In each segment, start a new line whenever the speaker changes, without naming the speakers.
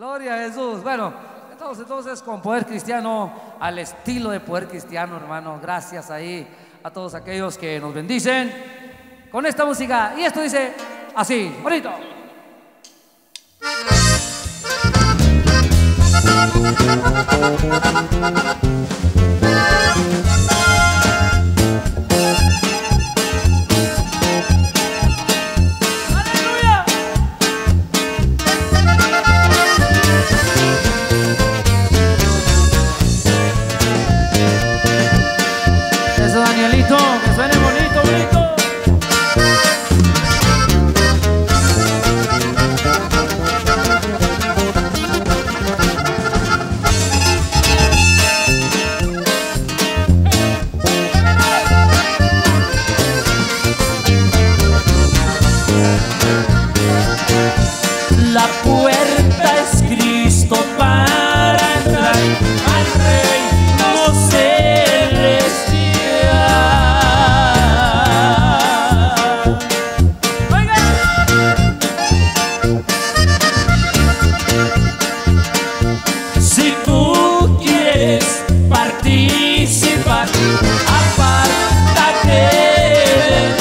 Gloria a Jesús. Bueno, entonces con Poder Cristiano, al estilo de Poder Cristiano, hermano. Gracias ahí a todos aquellos que nos bendicen con esta música. Y esto dice así, bonito. Danielito, que suene bonito, bonito.
La puerta es Cristo para entrar al reino celestial. Si tú quieres participar, apártate del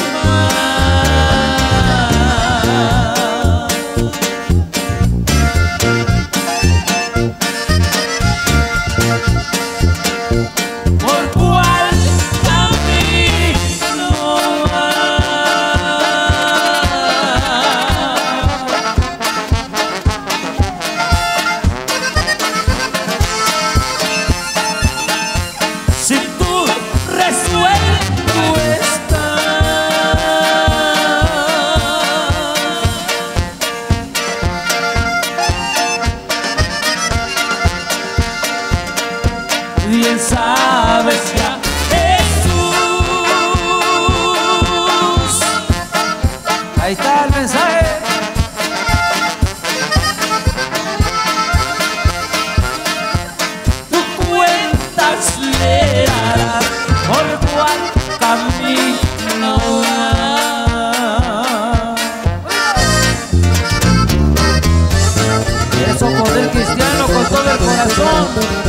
mal. ¿Por cuál camino si tú resuelto estás? Bien sabes ya, Jesús.
Ahí está el mensaje.
Tú cuentas le darás por cuál camino vas.
Eso, Poder Cristiano con todo el corazón.